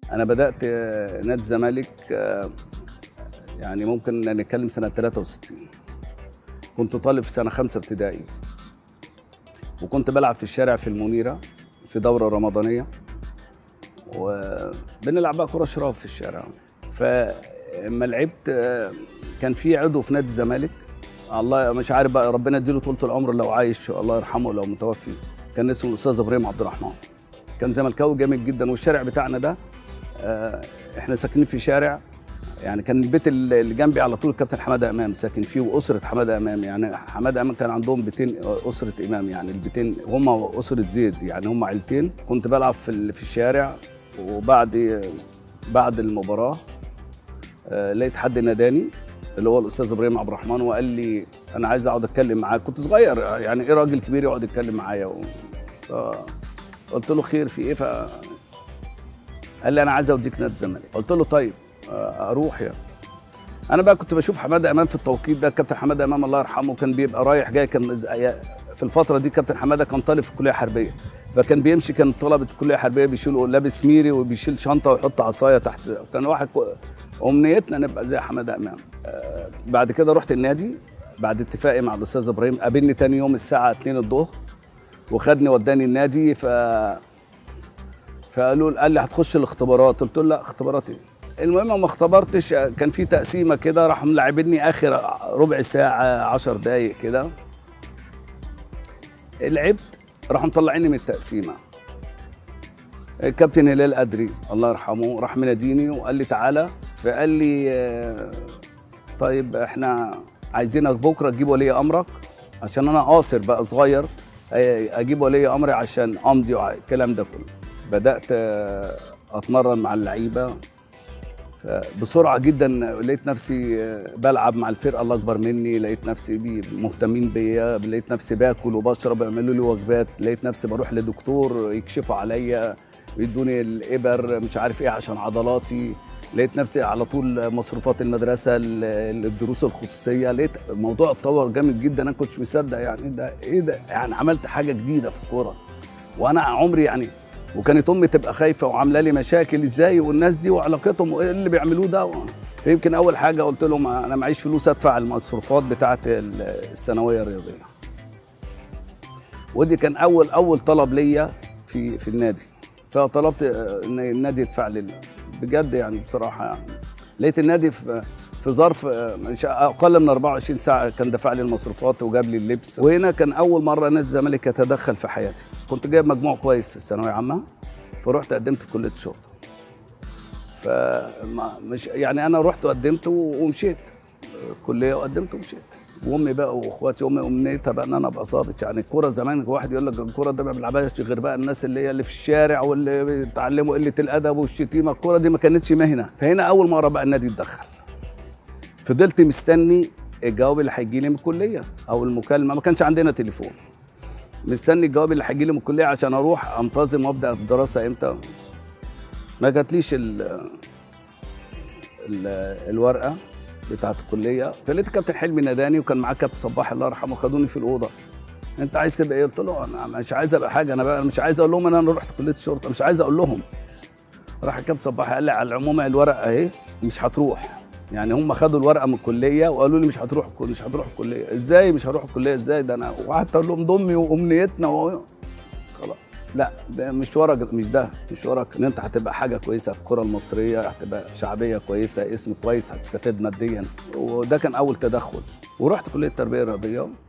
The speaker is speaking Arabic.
أنا بدأت نادي الزمالك يعني ممكن نتكلم سنة 63. كنت طالب في سنة 5 ابتدائي، وكنت بلعب في الشارع في المنيرة في دورة رمضانية، وبنلعب بقى كرة شراف في الشارع. فلما لعبت كان في عضو في نادي الزمالك، الله مش عارف بقى، ربنا يديله طولة العمر لو عايش الله يرحمه لو متوفي، كان اسمه الأستاذ إبراهيم عبد الرحمن. كان زملكاوي جامد جدا، والشارع بتاعنا ده احنا ساكنين في شارع، يعني كان البيت اللي جنبي على طول الكابتن حماده امام ساكن فيه، واسره حماده امام. يعني حماده امام كان عندهم بيتين اسره امام، يعني البيتين هم اسره زيد، يعني هم عيلتين. كنت بلعب في الشارع، بعد المباراه لقيت حد ناداني اللي هو الاستاذ ابراهيم عبد الرحمن، وقال لي انا عايز اقعد اتكلم معاك. كنت صغير، يعني ايه راجل كبير يقعد يتكلم معايا؟ فقلت له خير في ايه؟ قال لي انا عايز اوديك نادي الزمالك. قلت له طيب اروح يعني. انا بقى كنت بشوف حماده امام في التوقيت ده، كابتن حماده امام الله يرحمه كان بيبقى رايح جاي. كان في الفتره دي كابتن حماده كان طالب في الكليه الحربيه، فكان بيمشي، كان طلبه الكليه الحربيه بيشيلوا لابس ميري وبيشيل شنطه ويحط عصايه تحت. كان واحد امنيتنا نبقى زي حماده امام. بعد كده رحت النادي بعد اتفاقي مع الاستاذ ابراهيم، قابلني تاني يوم الساعه 2 الظهر وخدني وداني النادي. قال لي هتخش الاختبارات. قلت له لا، اختبارات ايه؟ المهم ما اختبرتش، كان في تقسيمه كده، راحوا ملاعبيني اخر ربع ساعه 10 دقايق كده. لعبت، راحوا مطلعيني من التقسيمه. الكابتن هلال قدري الله يرحمه راح مناديني وقال لي تعالى، فقال لي طيب احنا عايزينك بكره تجيب ولي امرك، عشان انا قاصر بقى صغير، اجيب ولي امري عشان امضي الكلام ده كله. بدات اتمرن مع اللعيبه، فبسرعه جدا لقيت نفسي بلعب مع الفرقه اللي اكبر مني، لقيت نفسي مهتمين بيا، لقيت نفسي باكل وبشرب، يعملوا لي وجبات، لقيت نفسي بروح لدكتور يكشفوا عليا ويدوني الابر مش عارف ايه عشان عضلاتي، لقيت نفسي على طول مصروفات المدرسه، الدروس الخصوصيه. لقيت الموضوع اتطور جامد جدا، انا كنتش مصدق يعني ده ايه ده، يعني عملت حاجه جديده في الكوره وانا عمري يعني. وكانت امي تبقى خايفه وعامله لي مشاكل ازاي، والناس دي وعلاقتهم وايه اللي بيعملوه ده. فيمكن اول حاجه قلت لهم انا معيش فلوس ادفع المصروفات بتاعه الثانويه الرياضيه. ودي كان اول طلب ليا في النادي، فطلبت ان النادي يدفع لي بجد يعني بصراحه. يعني لقيت النادي في ظرف اقل من 24 ساعه كان دفع لي المصروفات وجاب لي اللبس. وهنا كان اول مره نادي الزمالك يتدخل في حياتي. كنت جايب مجموع كويس في الثانويه عامه، فرحت قدمت في كليه الشرطه. فمش يعني انا رحت وقدمت ومشيت الكليه، وقدمت ومشيت. وامي بقى واخواتي، امي امنيتها بقى ان انا ابقى ظابط. يعني الكوره زمان واحد يقول لك الكوره ده ما بيلعبهاش غير بقى الناس اللي في الشارع واللي بيتعلموا قله الادب والشتيمه، الكوره دي ما كانتش مهنه. فهنا اول مره بقى النادي اتدخل. فضلت مستني الجواب اللي هيجي لي من الكليه او المكالمه، ما كانش عندنا تليفون. مستني الجواب اللي هيجي لي من الكليه عشان اروح انتظم وابدا الدراسه امتى. ما جاتليش الورقه بتاعت الكليه. فلقيت كابتن حلمي ناداني وكان معاه كابتن صباح الله يرحمه، خدوني في الاوضه. انت عايز تبقى ايه؟ قلت له انا مش عايز ابقى حاجه، انا بقى مش عايز اقول لهم ان انا رحت كليه الشرطه، مش عايز اقول لهم. راح الكابتن صباح قال لي على العموم الورقه اهي مش هتروح. يعني هم خدوا الورقه من الكليه وقالوا لي مش هتروح الكليه. ازاي مش هروح الكليه؟ ازاي ده انا وقعدت اقول لهم ضمي وامنيتنا خلاص. لا ده مشوارك، مش ده مشوارك ان انت هتبقى حاجه كويسه في الكره المصريه، هتبقى شعبيه كويسه، اسم كويس، هتستفاد ماديا. وده كان اول تدخل. ورحت كليه التربيه الرياضيه.